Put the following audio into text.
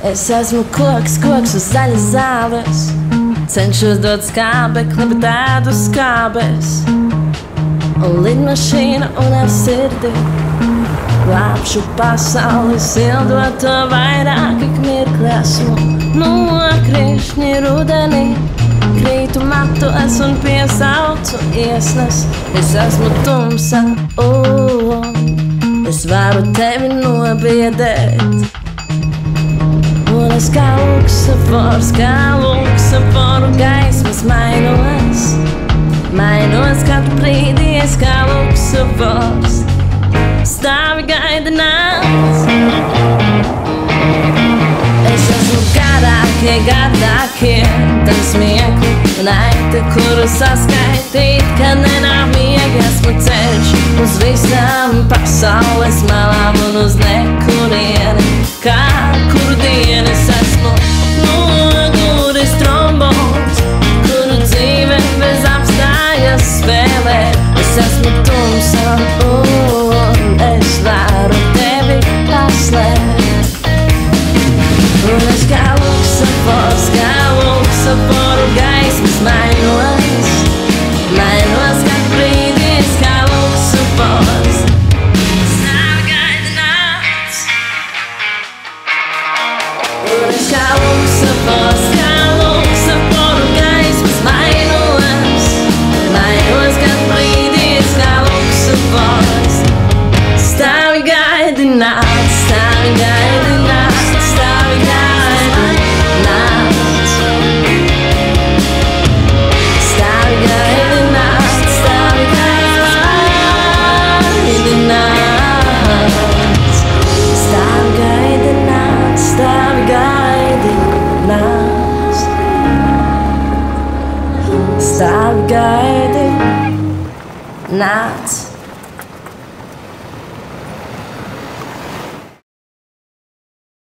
Es esmu koks, koks uz zaļas zāles, cenšos dot skābekli, bet ēdu skābes. Un lidmašīna un ar sirdi glābšu pasauli, sildot to vairāk ik mirkli. Esmu nokrišņi rudenī, krītu matos un piesaucu iesnas. Es esmu tumsa, es varu tevi nobiedēt. Un es kā Luksofors, gaismas mainos. Mainos katru brīdi, es kā Luksofors. Stāvi gaida nakts. Es esmu gādākie, tam smiekli un aita, kuru saskaitīt, kad nenāk miegi. Esmu ceļš uz visām pasaules malām un uz nekurieni, kā kuru dienu. Es esmu noguris trombons, kuru dzīve bez apstājas spēlē. Es esmu tumsa un es varu tevi paslēpt. Un es kā Luksofors, gaismas mainos. Mainos katru brīdi, es kā Luksofors. Stāvi gaida nakts. Un es kā Luksofors, gaismas mainos. Mainos katru brīdi, es kā Luksofors. Stāvi gaida nakts, stāvi gaida nakts, stāvi gaida nakts. Stāvi gaida nakts, stāvi gaida nakts. Stāvi gaida nakts, stāvi gaida nakts. Stāvi gaida nakts.